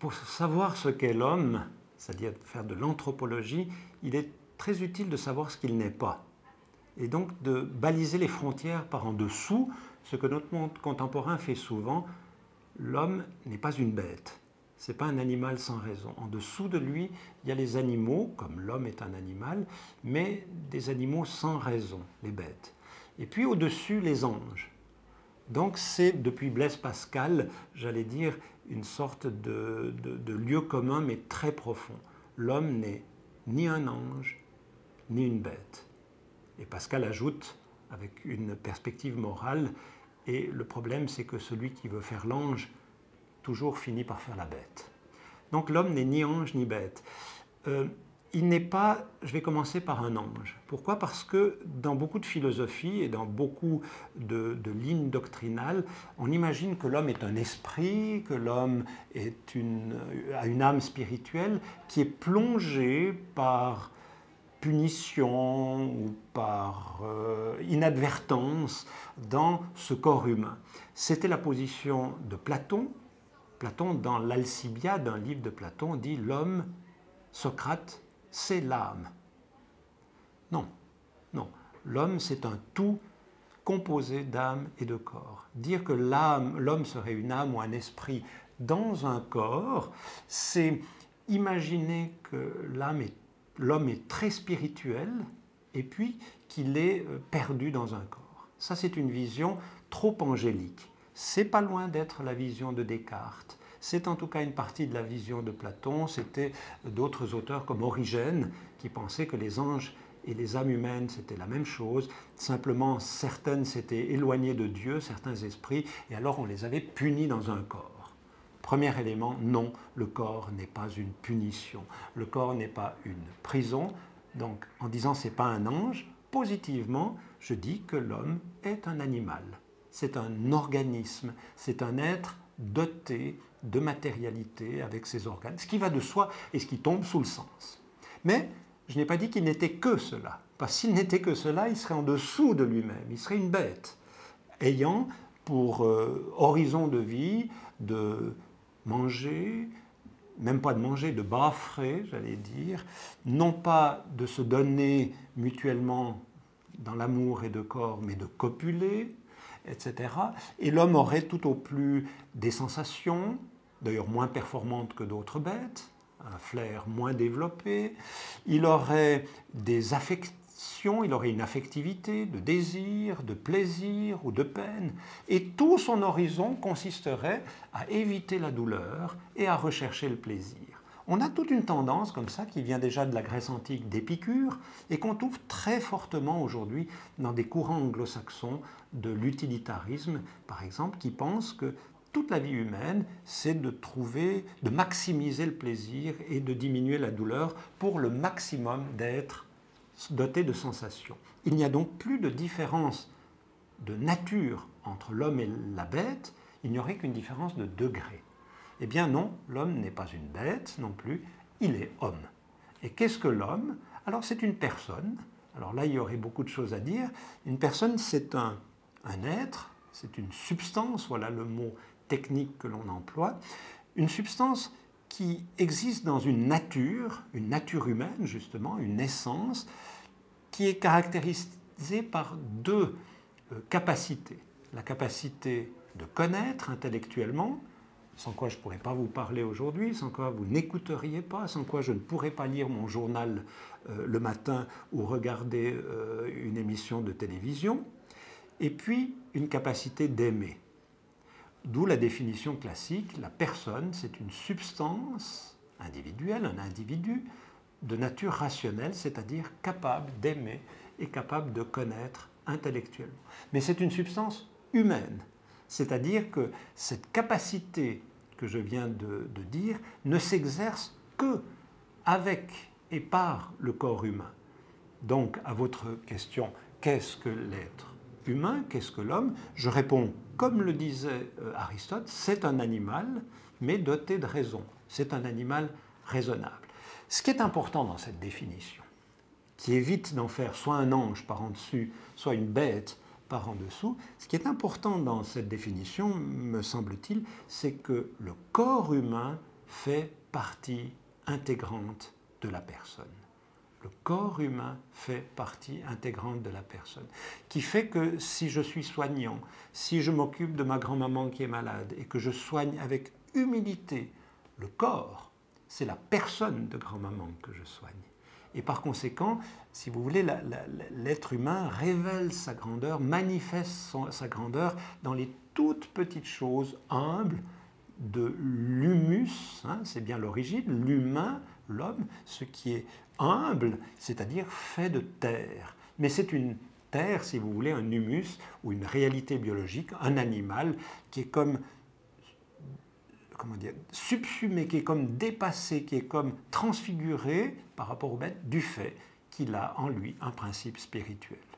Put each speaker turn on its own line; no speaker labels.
pour savoir ce qu'est l'homme, c'est-à-dire faire de l'anthropologie, il est très utile de savoir ce qu'il n'est pas. Et donc de baliser les frontières par en dessous, ce que notre monde contemporain fait souvent. L'homme n'est pas une bête, ce n'est pas un animal sans raison. En dessous de lui, il y a les animaux, comme l'homme est un animal, mais des animaux sans raison, les bêtes. Et puis au-dessus, les anges. Donc c'est, depuis Blaise Pascal, j'allais dire, une sorte de lieu commun, mais très profond. L'homme n'est ni un ange, ni une bête. Et Pascal ajoute, avec une perspective morale, et le problème c'est que celui qui veut faire l'ange, toujours finit par faire la bête. Donc l'homme n'est ni ange ni bête. Il n'est pas, je vais commencer par un ange. Pourquoi? Parce que dans beaucoup de philosophies et dans beaucoup de lignes doctrinales, on imagine que l'homme est un esprit, que l'homme a une âme spirituelle qui est plongée par punition ou par inadvertance dans ce corps humain. C'était la position de Platon. Platon, dans l'Alcibiade, un livre de Platon, dit « l'homme, Socrate, c'est l'âme ». Non, non. L'homme, c'est un tout composé d'âme et de corps. Dire que l'homme serait une âme ou un esprit dans un corps, c'est imaginer que l'homme est très spirituel et puis qu'il est perdu dans un corps. Ça, c'est une vision trop angélique. C'est pas loin d'être la vision de Descartes. C'est en tout cas une partie de la vision de Platon. C'était d'autres auteurs comme Origène qui pensaient que les anges et les âmes humaines, c'était la même chose. Simplement, certaines s'étaient éloignées de Dieu, certains esprits, et alors on les avait punis dans un corps. Premier élément, non, le corps n'est pas une punition. Le corps n'est pas une prison. Donc, en disant c'est pas un ange, positivement, je dis que l'homme est un animal. C'est un organisme, c'est un être doté de matérialité avec ses organes, ce qui va de soi et ce qui tombe sous le sens. Mais je n'ai pas dit qu'il n'était que cela, parce que s'il n'était que cela, il serait en dessous de lui-même, il serait une bête, ayant pour horizon de vie de manger, même pas de manger, de baffer, j'allais dire, non pas de se donner mutuellement dans l'amour et de corps, mais de copuler, etc. Et l'homme aurait tout au plus des sensations, d'ailleurs moins performantes que d'autres bêtes, un flair moins développé, il aurait des affections, il aurait une affectivité de désir, de plaisir ou de peine, et tout son horizon consisterait à éviter la douleur et à rechercher le plaisir. On a toute une tendance comme ça qui vient déjà de la Grèce antique d'Épicure et qu'on trouve très fortement aujourd'hui dans des courants anglo-saxons de l'utilitarisme, par exemple, qui pensent que toute la vie humaine, c'est de maximiser le plaisir et de diminuer la douleur pour le maximum d'être doté de sensations. Il n'y a donc plus de différence de nature entre l'homme et la bête, il n'y aurait qu'une différence de degré. Eh bien non, l'homme n'est pas une bête non plus, il est homme. Et qu'est-ce que l'homme? Alors c'est une personne, alors là il y aurait beaucoup de choses à dire. Une personne c'est un être, c'est une substance, voilà le mot technique que l'on emploie, une substance qui existe dans une nature humaine justement, une essence, qui est caractérisée par deux capacités. La capacité de connaître intellectuellement, sans quoi je ne pourrais pas vous parler aujourd'hui, sans quoi vous n'écouteriez pas, sans quoi je ne pourrais pas lire mon journal le matin ou regarder une émission de télévision, et puis une capacité d'aimer. D'où la définition classique, la personne, c'est une substance individuelle, un individu de nature rationnelle, c'est-à-dire capable d'aimer et capable de connaître intellectuellement. Mais c'est une substance humaine, c'est-à-dire que cette capacité que je viens de dire ne s'exerce que avec et par le corps humain. Donc, à votre question, qu'est-ce que l'être humain, qu'est-ce que l'homme? Je réponds, comme le disait Aristote, c'est un animal, mais doté de raison. C'est un animal raisonnable. Ce qui est important dans cette définition, qui évite d'en faire soit un ange par en dessus, soit une bête par en dessous, ce qui est important dans cette définition, me semble-t-il, c'est que le corps humain fait partie intégrante de la personne. Le corps humain fait partie intégrante de la personne, qui fait que si je suis soignant, si je m'occupe de ma grand-maman qui est malade et que je soigne avec humilité le corps, c'est la personne de grand-maman que je soigne. Et par conséquent, si vous voulez, l'être humain révèle sa grandeur, manifeste sa grandeur dans les toutes petites choses humbles de l'humus, hein, c'est bien l'origine, l'humain, l'homme, ce qui est humble, c'est-à-dire fait de terre. Mais c'est une terre, si vous voulez, un humus ou une réalité biologique, un animal qui est comme, comment dire, subsumé, qui est comme dépassé, qui est comme transfiguré par rapport au bête du fait qu'il a en lui un principe spirituel.